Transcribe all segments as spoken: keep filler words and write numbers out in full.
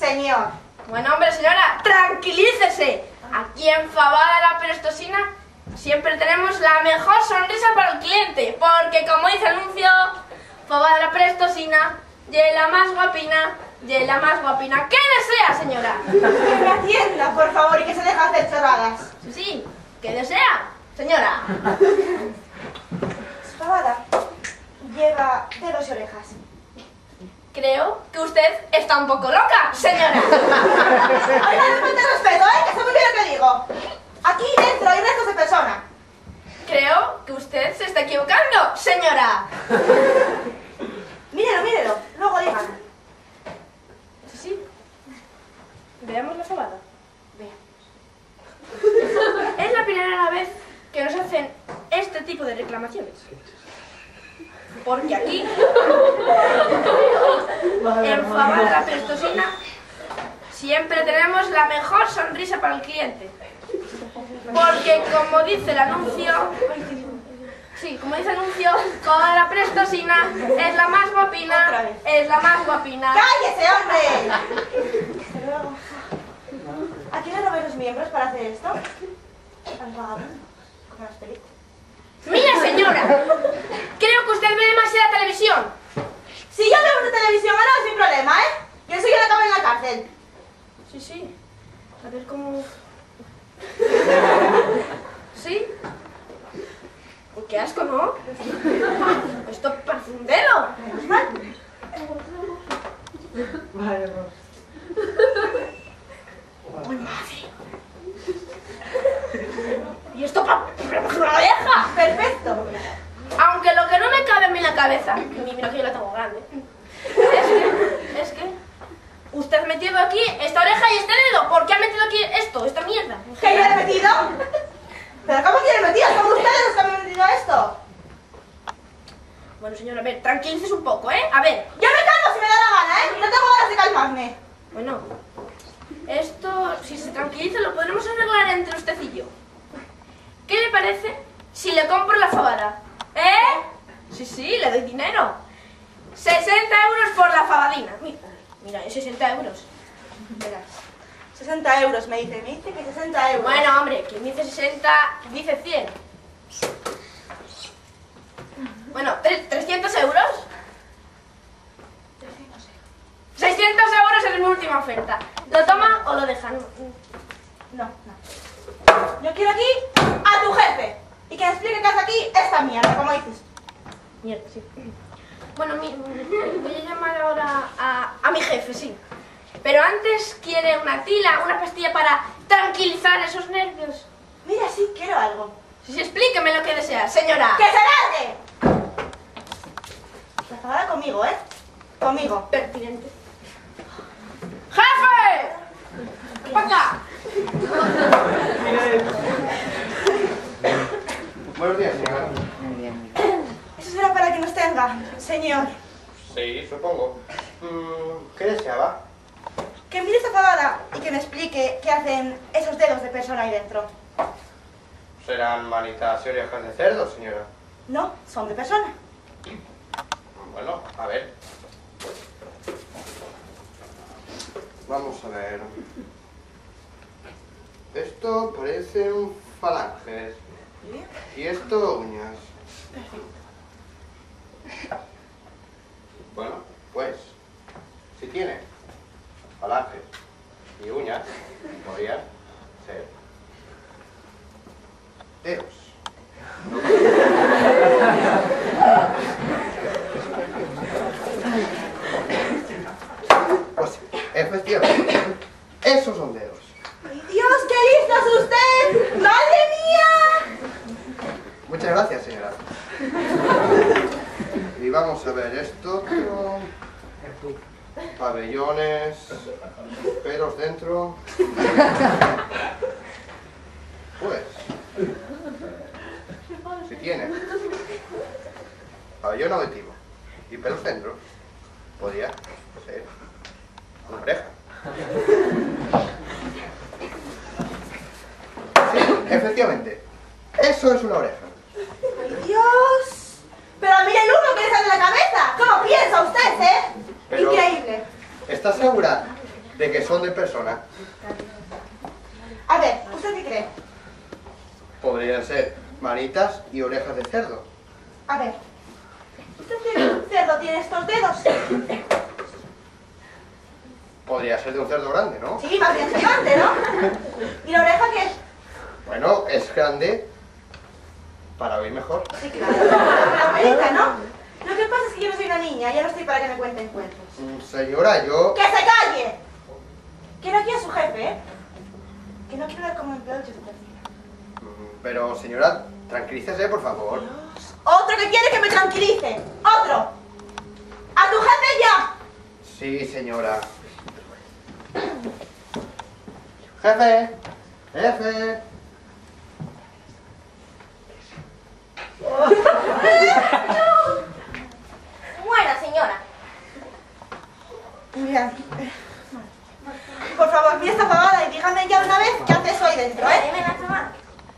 señor. Bueno, hombre, señora, tranquilícese. Aquí en Fabada la Prestosina siempre tenemos la mejor sonrisa para el cliente, porque como dice el anuncio, Fabada la Prestosina, y la más guapina, y la más guapina. ¿Qué desea, señora? Que me atienda, por favor, y que se deje hacer chorradas. Sí, sí, ¿qué desea, señora? Fabada lleva dedos y orejas. Creo que usted está un poco loca, señora. Oiga, no falta respeto, ¿eh? Que sé muy bien lo que digo. Aquí dentro hay restos de persona. Creo que usted se está equivocando, señora. Mírelo, mírelo, luego díganlo. Sí, sí. Veamos la Fabada. Veamos. Es la primera vez que nos hacen este tipo de reclamaciones. Porque aquí, en Fabada la Prestosina, siempre tenemos la mejor sonrisa para el cliente. Porque como dice el anuncio, sí, como dice el anuncio, Fabada la Prestosina es la más guapina, es la más guapina. ¡Cállese, hombre! Hasta luego. ¿A quién le robé los miembros para hacer esto? Al vagabundo, como las películas. Mire, señora, creo que usted ve demasiada televisión. Si yo veo mucha televisión ahora, sin problema, ¿eh? Y eso yo lo acabo en la cárcel. Sí, sí. A ver cómo... ¿Sí? Qué asco, ¿no? Esto parece un dedo. Vale, ¡Uy, madre! ¿Y esto para una oreja? Perfecto. Aunque lo que no me cabe a mí en la cabeza, y mira que yo la tengo grande, es que, es que usted ha metido aquí esta oreja y este dedo. ¿Por qué ha metido aquí esto, esta mierda? ¿Que yo le he metido? ¿Pero cómo que le he metido? ¿Son ustedes los que me han metido esto? Bueno, señora, a ver, tranquilícese un poco, ¿eh? A ver. Yo me calmo si me da la gana, ¿eh? No tengo ganas de calmarme. Bueno, esto, si se tranquiliza, lo podremos arreglar entre usted y yo. ¿Qué le parece si le compro la fabada? ¿Eh? Sí, sí, le doy dinero. sesenta euros por la fabadina. Mira, mira, es sesenta euros. Verás. sesenta euros me dice, me dice que sesenta euros. Bueno, hombre, quien dice sesenta, dice cien. Bueno, ¿trescientos euros? seiscientos euros es mi última oferta. ¿Lo toma o lo deja? No, No, no. Yo quiero aquí a tu jefe. Y que me explique qué hace aquí esta mierda, como dices. Mierda, sí. Bueno, mi, voy a llamar ahora a, a mi jefe, sí. Pero antes quiere una tila, una pastilla para tranquilizar esos nervios. Mira, sí, quiero algo. Sí, sí, explíqueme lo que desea, señora. ¡Que se largue! La fabada conmigo, ¿eh? Conmigo. Pertinente. ¡Jefe! ¡Para acá! Buenos días, señora. Eso será para que nos tenga, señor. Sí, supongo. Mm, ¿Qué deseaba? Que mire esta fabada y que me explique qué hacen esos dedos de persona ahí dentro. ¿Serán manitas y orejas de cerdo, señora? No, son de persona. Bueno, a ver. Vamos a ver. Esto parecen falanges. Y esto uñas. Bueno, pues, si tiene falanges y uñas, podrían ser dedos. Pues, efectivamente, esos son dedos. ¡Ay, Dios, qué listo es usted! ¡Madre mía! Muchas gracias, señora. Y vamos a ver esto. Pabellones, pelos dentro. Pues, si tiene pabellón auditivo y pelos dentro, podría ser una oreja. Sí, efectivamente, eso es una oreja. ¡Ay, Dios! Pero mire el humo que le sale en la cabeza. ¿Cómo piensa usted, eh? Pero- Increíble. ¿Estás segura de que son de persona. A ver, ¿usted qué cree? Podrían ser manitas y orejas de cerdo. A ver, ¿usted cree que un cerdo tiene estos dedos? Podría ser de un cerdo grande, ¿no? Sí, más bien gigante, ¿no? ¿Y la oreja qué es? Bueno, es grande para oír mejor. Sí, claro, la oreja, ¿no? Lo que pasa es que yo no soy una niña, ya no estoy para que me cuenten cuentos. Mm, Señora, yo... ¡Que se calle! Que no quiero a su jefe, ¿eh? Que no quiero ver como empleado de su tercera. Mm, Pero, señora, tranquilícese, por favor. Dios. Otro que quiere que me tranquilice. ¡Otro! ¡A tu jefe ya! Sí, señora. Jefe, jefe. Buena, señora. Mira, por favor, mira esta pavada y dígame ya una vez qué hace eso ahí dentro, ¿eh? Deme la semana.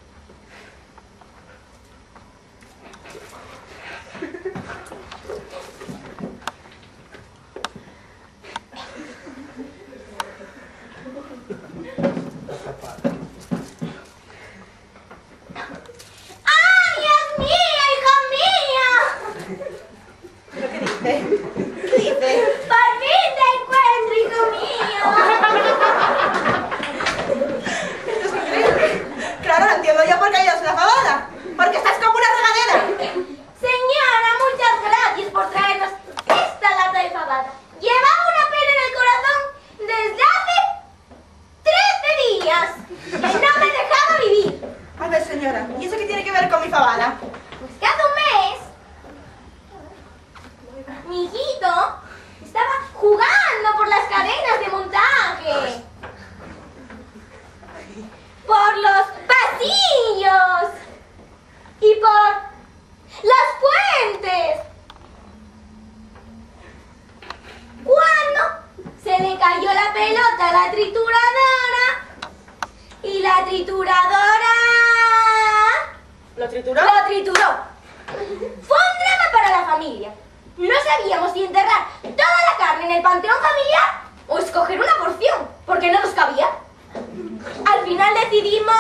¿Pero qué dice? ¿Qué dice? ¡Por fin te encuentro, hijo mío! ¿Esto es increíble? Claro, lo entiendo yo por qué hay una pavada. Porque estás como una regadera. Señora, muchas gracias por traernos esta lata de fabada. Llevaba una pena en el corazón desde hace trece días y no me dejaba vivir. A ver, señora, ¿y eso qué tiene que ver con mi fabada? Pues que hace un mes, mi hijito estaba jugando por las cadenas de montaje, por los pasillos y por las puentes, cuando se le cayó la pelota a la trituradora y la trituradora ¿Lo trituró? lo trituró. Fue un drama para la familia. No sabíamos si enterrar toda la carne en el panteón familiar o escoger una porción, porque no nos cabía. Al final decidimos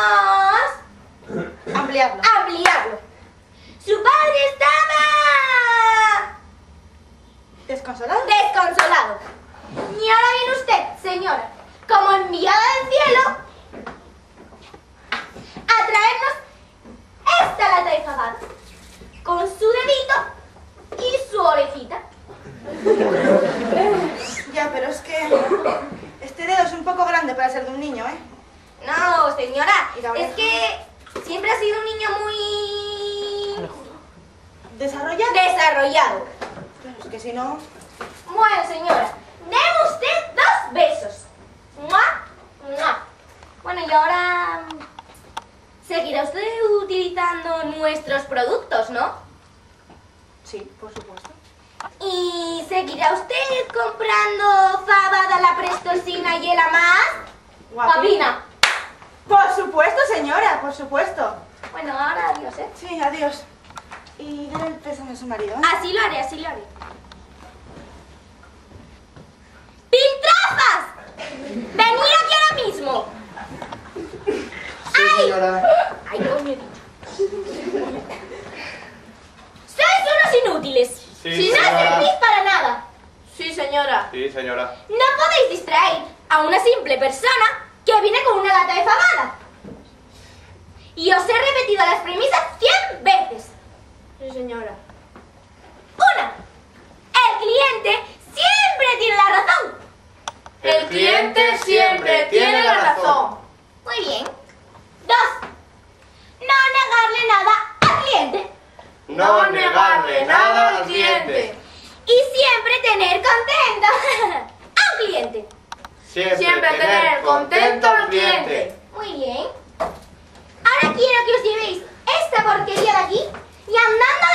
Ampliarlo. ampliarlo. Su padre estaba ¿Desconsolado? desconsolado. Y ahora viene usted, señora, como enviada del cielo, a traernos esta lata de fabada, con su dedito y su orejita. Ya, pero es que este dedo es un poco grande para ser de un niño, ¿eh? No, señora, ¿Y la oreja? es que siempre ha sido un niño muy ¿Desarrollado? desarrollado. Pero es que si no... Bueno, señora, deme usted dos besos. ¡Mua! ¡Mua! Bueno, y ahora seguirá usted utilizando nuestros productos, ¿no? Sí, por supuesto. ¿Y seguirá usted comprando fabada, la prestosina y el más? Guapina. Por supuesto, señora, por supuesto. Bueno, ahora adiós, ¿eh? Sí, adiós. Y dale el pésame a su marido, ¿eh? Así lo haré, así lo haré. ¡Piltrafas! ¡Venid aquí ahora mismo! Sí, señora. ¡Ay, coño, he dicho! ¡Sois unos inútiles! Sí, ¡No señora. servís para nada! Sí, señora. Sí, señora. No podéis distraer a una simple persona que viene con una lata de fabada. Y os he repetido las premisas cien veces. Sí, señora. Una, el cliente siempre tiene la razón. El cliente siempre tiene la razón. Muy bien. Dos, no negarle nada al cliente. No negarle nada al cliente. Y siempre tener contento al cliente. Siempre tener contento al cliente. Muy bien. Ahora quiero que os llevéis esta porquería de aquí y andando